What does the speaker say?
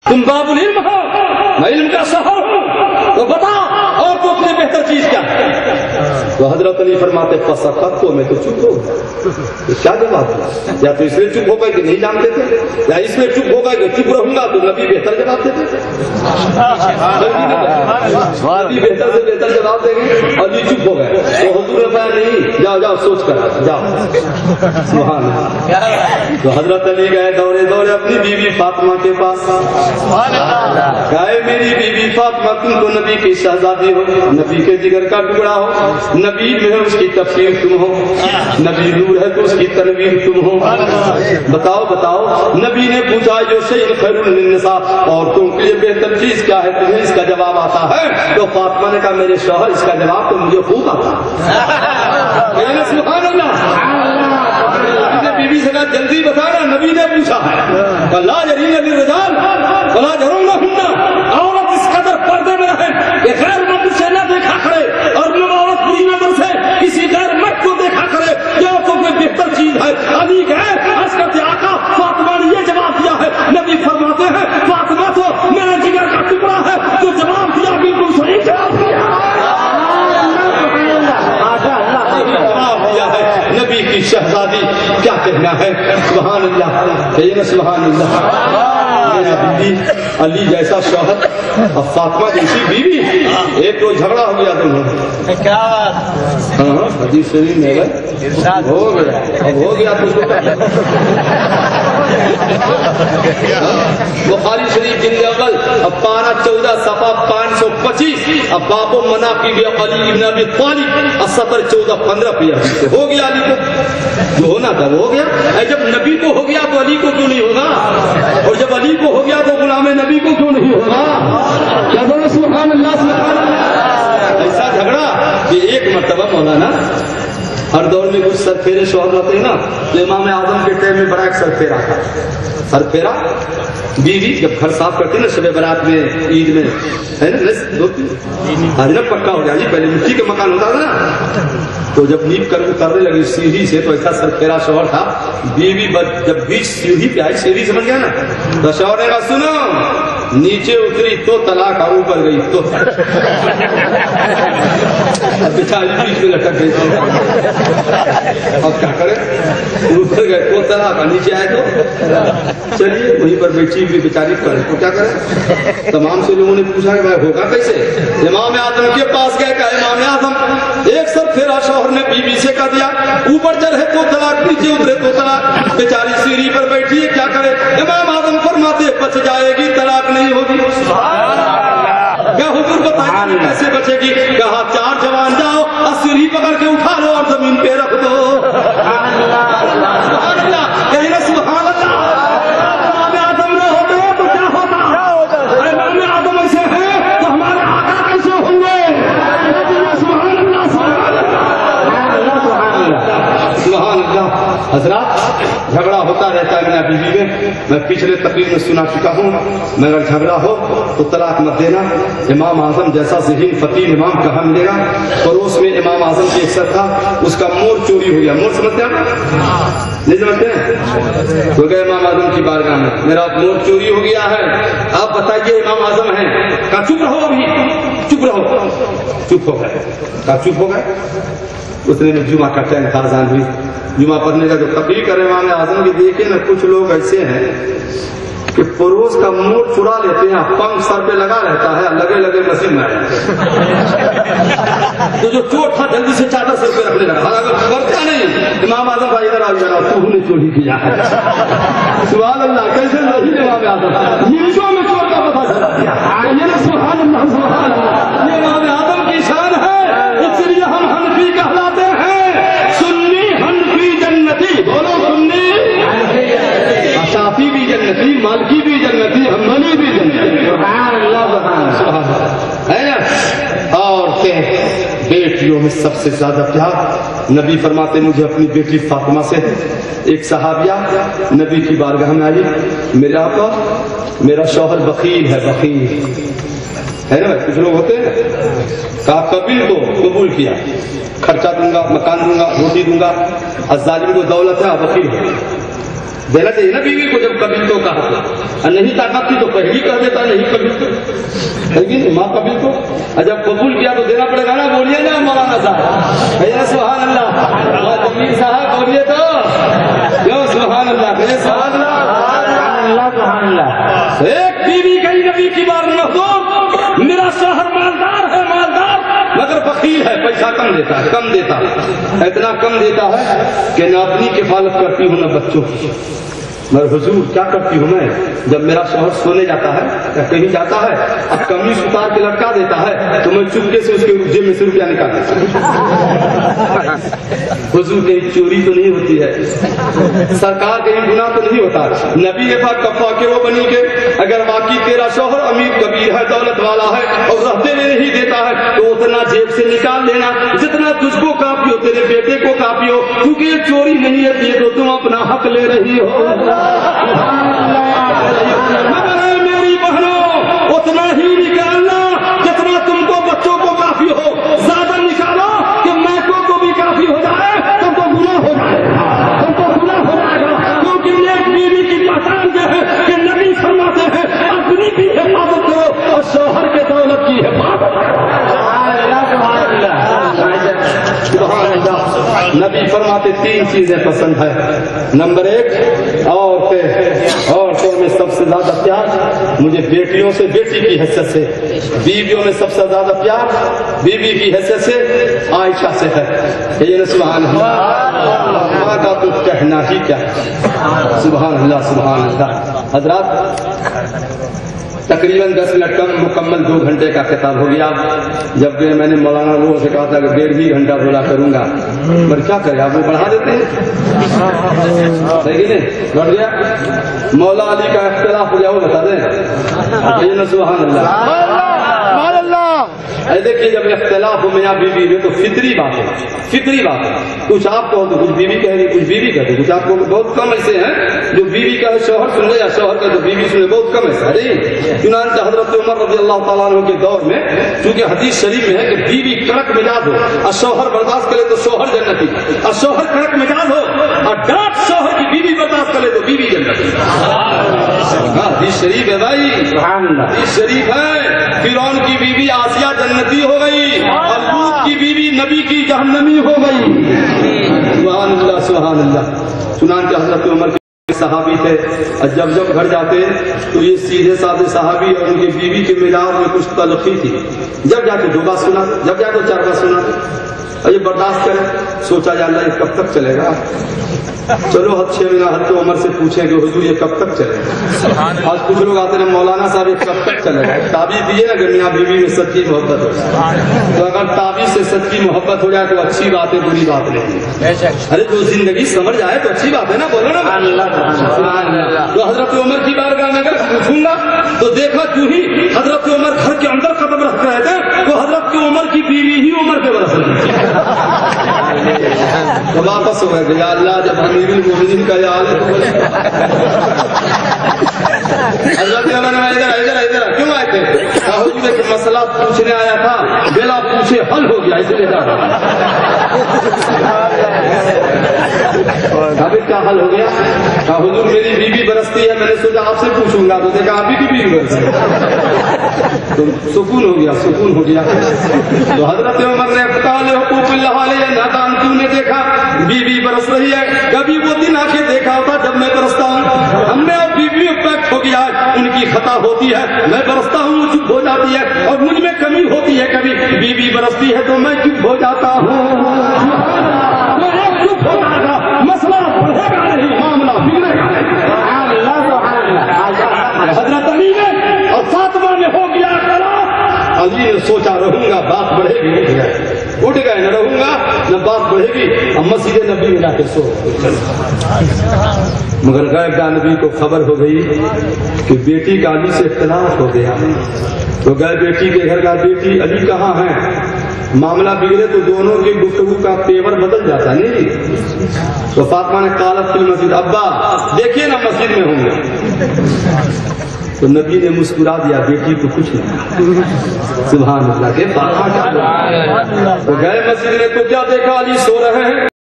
تم باب العلم ہو، میں علم کا شہر ہوں، تو بتا اور تو اپنے بہتر چیز کیا ہے؟ تو حضرت علی فرماتے فسقط تو میں تو چپ ہو گیا. کیا جواب ہے؟ یا تو اس لیے چپ ہو گئے کہ نہیں جانتے تھے، یا اس لیے چپ ہو گئے کہ چپ رہوں گا تو نبی بہتر جواب دیتے تھے. نبی بہتر سے بہتر جواب دیں گے اور یہ چپ ہو گئے تو حضور نے کہا نہیں، جاؤ جاؤ سوچ کر جاؤ. سبحان اللہ. تو حضرت علی گئے دوڑے دوڑے اپنی بیوی فاطمہ کے پاس. گائے میری بیوی فاطمہ تم تو نبی کی شہزادی ہو، نبی کے جگر کا ٹکڑا ہو، نبی میں اس کی تفسیر تم ہو، نبی نور ہے تو اس کی تنویر تم ہو. بتاؤ بتاؤ. نبی نے پوچھا جو شیء خیر للنساء، عورتوں کے لیے بہتر چیز کیا ہے، تمہیں اس کا جواب آتا ہے؟ تو فاطمہ نے کہا میرے شوہر اس کا جواب تو مجھے خوب آتا ہے. سبحان اللہ. بیوی سے کہا جلدی بتانا، نبی نے پوچھا ہے. لا یرین للرجال ولا یرونہن، عورت اس قدر پردے میں رہے کہ غیر مرد سے نہ دیکھا کرے، اور نہ عورت بری نظر سے کسی غیر مرد کو دیکھا کرے. یہ عورتوں میں بہتر چیز ہے. علی گئے عرض کرتے آقا فاطمہ نے یہ جواب دیا ہے. نبی فرماتے ہیں فاطمہ تو میرے جگر کا ٹکڑا ہے، جو جواب دیا بالکل صحیح جواب دیا ہے. نبی کی شہزادی کیا کہنا ہے. سبحان اللہ کہیے سبحان اللہ. بیوی علی جیسا شوہر اور فاطمہ جیسی بیوی، ایک تو جھگڑا ہو گیا تمہیں. کیا بات. ہاں حدیث شریف میں ہو گیا، اب ہو گیا تو بخاری شریف جلد اول پارہ 14 صفحہ 525 اب باب مناقب علی بن ابی طالب سطر 14-15 پہ ہو گیا. علی کو جو ہونا تھا وہ ہو گیا. جب نبی کو ہو گیا تو علی کو کیوں نہیں ہوگا، اور جب علی کو ہو گیا تو غلام نبی کو کیوں نہیں ہوگا. کیا بولے سبحان اللہ سبحان اللہ. ایسا جھگڑا کہ ایک مرتبہ مولانا ہر دور میں کچھ سر پھیرے شوہر ہوتے ہیں نا، تو امام اعظم کے ٹائم میں بڑا ایک سر پھیرا تھا. سر پھیرا بیوی جب گھر صاف کرتی نا شب برات میں عید میں ہے نا، آج نا پکا ہو گیا جی، پہلے مٹی کا مکان ہوتا تھا نا، تو جب نیپ کر اترنے لگی سیڑھی سے تو ایسا سر پھیرا شوہر تھا. بیوی جب بیچ سیڑھی پہ آئی، سیڑھی سمجھ گیا نا، تو شوہر نے کہا سنو، نیچے اتری تو طلاق، اوپر گئی تو بیچاری بیچ میں لٹک گئی. اب کیا کرے، اوپر گئے تو طلاق، نیچے آئے تو چلیے وہیں پر بیٹھی بھی بیچاری کرے تو کیا کرے. تمام سے لوگوں نے پوچھا کہ بھائی ہوگا کیسے. امام اعظم کے پاس گئے کہ امام اعظم ایک سر پھیرا شوہر نے بیوی سے کہہ دیا، اوپر چڑھے تو طلاق، نیچے اترے تو طلاق. بیچاری سیڑھی پر بیٹھی ہے کیا کرے. امام اعظم فرماتے بچ جائے گی، طلاق نہیں ہوگی. کیا حضور بتائیں کیسے بچے گی. کہا 4 جوان جاؤ اور سیڑھی پکڑ کے اٹھا لو اور زمین پہ رکھ دو. سبحان اللہ کہنا سبحان اللہ. امام اعظم نہ ہوتے تو کیا ہوتا. امام اعظم ایسے ہیں تو ہمارے آقا کیسے ہوں گے. سبحان اللہ سبحان اللہ سبحان اللہ. حضرات جھگڑا ہوتا رہتا ہے میاں بیوی میں پچھلے تقریر میں سنا چکا ہوں. مگر جھگڑا ہو تو طلاق مت دینا. امام اعظم جیسا ذہین فقیر امام کہاں ملے گا. پڑوس میں امام اعظم کی ایک سر تھا، اس کا مور چوری ہو گیا. مور سمجھتے ہیں نہیں سمجھتے ہیں. تو گئے امام اعظم کی بارگاہ میں، میرا مور چوری ہو گیا ہے، آپ بتائیے امام اعظم ہیں. کہا چپ رہو، ابھی چپ رہو. چپ ہو گئے. کہا چپ ہو گئے. اس نے جمعہ کا ٹائم تھا، اذان ہوئی، جمعہ پڑھنے کا جو تقریر کرے امام اعظم کی. دیکھیں نا کچھ لوگ ایسے ہیں کہ پڑوس کا مور چرا لیتے ہیں، پنکھ سر پہ لگا رہتا ہے، لگے لگے مسجد میں تو جو چوٹ تھا جلدی سے چادر سر پہ رکھنے لگا. حالانکہ کرتا نہیں. امام اعظم بھائی ادھر آ جانا، تو نے چوری کیا ہے. سبحان اللہ کیسے نہیں امام اعظم نیچوں میں چور کا پتہ چلا دیا. سبحان اللہ سبحان اللہ. یہ امام اعظم کی شان ہے، اس لیے ہم حنفی کہلاتے ہیں. سنی حنفی جنتی، بولو سنی. شافعی بھی جنتی، مالکی بھی جنتی، حنبلی بھی جنتی. سبحان اللہ سبحان اللہ ہے نا. عورتیں بیٹیوں میں سب سے زیادہ پیار. نبی فرماتے مجھے اپنی بیٹی فاطمہ سے. ایک صحابیہ نبی کی بارگاہ میں آئی، میرا آقا میرا شوہر بخیل ہے. بخیل ہے نا، کچھ لوگ ہوتے ہیں. کہا قبیل کو قبول کیا، خرچہ دوں گا، مکان دوں گا، روٹی دوں گا. الظالم کو دولت ہے، بخیل ہے. دینا چاہیے نا بیوی کو. جب قبیل تو کہا نہیں طاقت تھی تو پہلی کہہ نہیں قبول لیکن ماں قبول کو جب قبول کیا تو دینا پڑے گا نا. بولیے نا مولانا صاحب, سبحان اللہ. جمیل صاحب بولیے تو کیوں سبحان اللہ, سبحان اللہ. ایک بیوی گئی نبی کی بار میں, میرا شوہر مالدار ہے, مالدار مگر بخیل ہے, پیسہ کم دیتا ہے, کم دیتا ہے, اتنا کم دیتا ہے کہ نہ اپنی کفالت کرتی ہوں نہ بچوں کی. مگر حضور کیا کرتی ہوں میں, جب میرا شوہر سونے جاتا ہے یا کہیں جاتا ہے اب قمیص اتار کے لٹکا دیتا ہے تو میں چپکے سے اس کے جیب میں سے روپیہ نکال دیتا ہوں. حضور کہیں چوری تو نہیں ہوتی ہے, سرکار کہیں گناہ تو نہیں ہوتا. نبی پاک کفا کے وہ بنی کے اگر واقعی تیرا شوہر امیر کبیر ہے, دولت والا ہے اور رہتے میں نہیں دیتا ہے تو اتنا جیب سے نکال لینا جتنا تجھ کو کافی ہو, تیرے بیٹے کو کافی ہو, کیونکہ یہ چوری نہیں ہے, یہ تو تم اپنا حق لے رہی ہو. مگر میری بہنوں اتنا ہی نکالنا جتنا تم کو بچوں کو کافی ہو, زیادہ نکالو کہ میں کو بھی کافی ہو جائے, تم کو گناہ ہو جائے, تم کو گناہ ہو جائے گا. کیونکہ ایک بیوی کی پہچان یہ ہے کہ نبی فرماتے ہیں اپنی بھی حفاظت کرو اور شوہر کے دولت کی حفاظت کرو. نبی فرماتے تین چیزیں پسند ہے. نمبر ایک, عورتوں میں سب سے زیادہ پیار مجھے بیٹیوں سے, بیٹی کی حیثیت سے. بیویوں میں سب سے زیادہ پیار بیوی کی حیثیت سے عائشہ سے ہے. یہ سبحان اللہ کا تو کہنا ہی کیا, سبحان اللہ سبحان اللہ. حضرات تقریباً 10 منٹ کم مکمل 2 گھنٹے کا خطاب ہو گیا. جب میں نے مولانا لوگوں سے کہا تھا کہ 1.5 گھنٹہ بولا کروں گا, پر کیا کرے آپ وہ بڑھا دیتے ہیں, صحیح نہیں لوٹ گیا. مولا علی کا اختلاف ہو گیا وہ بتا دیں. سبحان اللہ. دیکھیے جب اختلاف ہو میاں بیوی میں تو فطری بات ہے, فطری بات ہے. کچھ آپ کو کچھ بیوی کہے, کچھ بیوی کہتے, کچھ آپ کو بہت کم ایسے ہیں جو بیوی کا شوہر سن لے یا شوہر کا جو بیوی سن لے, بہت کم ایسا ہے. چنانچہ حضرت عمر رضی اللہ تعالیٰ عنہ کے دور میں چونکہ حدیث شریف میں ہے کہ بیوی کڑک مزاج ہو اور شوہر برداشت کرے تو شوہر جنتی, اور شوہر کڑک مزاج ہو اور ڈانٹ شوہر کی بیوی برداشت کرے تو بیوی جنتی. حدیث شریف ہے بھائی, حدیث شریف ہے. فرعون کی بیوی آسیہ جنتی ہو گئی اور لوط کی بیوی نبی کی جہنمی ہو گئی. سبحان اللہ سبحان اللہ. چنانچہ حضرت عمر کے صحابی تھے اور جب گھر جاتے تو یہ سیدھے سادے صحابی اور ان کی بیوی کے مزاج میں کچھ تلخی تھی. جب جاتے 2 بات سنا, جب جاتے 4 بات سنا, اور یہ برداشت کرے. سوچا یا اللہ یہ کب تک چلے گا, چلو 6 مہینہ حضرت عمر سے پوچھیں کہ حضور یہ کب تک چلے گا. آج کچھ لوگ آتے ہیں مولانا صاحب یہ کب تک چلے گا. تعبیر دیجیے نا کہ میاں بیوی میں سچی محبت ہو جائے, تو اگر تعبیر سے سچی محبت ہو جائے تو اچھی بات ہے, بری بات نہیں. ارے جو زندگی سمجھ جائے تو اچھی بات ہے نا, بولو نا. تو حضرت عمر کی بارگاہ میں اگر پوچھوں گا تو دیکھا جو ہی حضرت عمر گھر کے اندر قدم رکھ رہے تھے تو حضرت کی عمر کی بیوی ہی عمر کے برس رہی. تو واپس ہو گئے کہ یا اللہ جب امیر المومنین کا یہ حال ہے. حضرت عمر ادھر کیوں آئے تھے؟ حضور ایک مسئلہ پوچھنے آیا تھا, بلا پوچھے حل ہو گیا, اس لیے ابھی کیا حل ہو گیا؟ حضور میری بیوی برستی ہے, میں نے سوچا آپ سے پوچھوں گا تو دیکھا آپ ہی کی بیوی برستی ہے, تو سکون ہو گیا, سکون ہو گیا. تو حضرت عمر نے حقوق اللہ علیہ نادان کیوں نے دیکھا بیوی برس رہی ہے, کبھی وہ دن آ کے دیکھا ہوتا جب میں برستا ہوں. ہم نے اور بیوی پیکٹ ہو گیا, ان کی خطا ہوتی ہے, میں برستا ہوں وہ چپ ہو جاتی ہے, اور مجھ میں کمی ہوتی ہے, کبھی بیوی برستی ہے تو میں چپ ہو جاتا ہوں. چپ ہو جائے گا, مسئلہ بڑھے گا نہیں, معاملہ بگڑے گا نہیں. حضرت علی نے اور فاطمہ نے ہو گیا کرا. علی نے سوچا رہوں گا بات بڑھے گی, اٹھ گئے نہ رہوں گا نہ بات بڑھے گی. اب مسجد نبی میں جا کے سو. مگر غیب نبی کو خبر ہو گئی کہ بیٹی کا علی سے اختلاف ہو گیا. تو گئے بیٹی کے گھر کا, بیٹی علی کہاں ہے. معاملہ بگڑے تو دونوں کی گفتگو کا پیور بدل جاتا نہیں. تو فاطمہ نے قالت فی المسجد, ابا دیکھیے نا مسجد میں ہوں گے. تو نبی نے مسکرا دیا, بیٹی کو کچھ نہیں. سبحان اللہ کے تو گئے مسجد میں تو کیا دیکھا, علی سو رہے ہیں.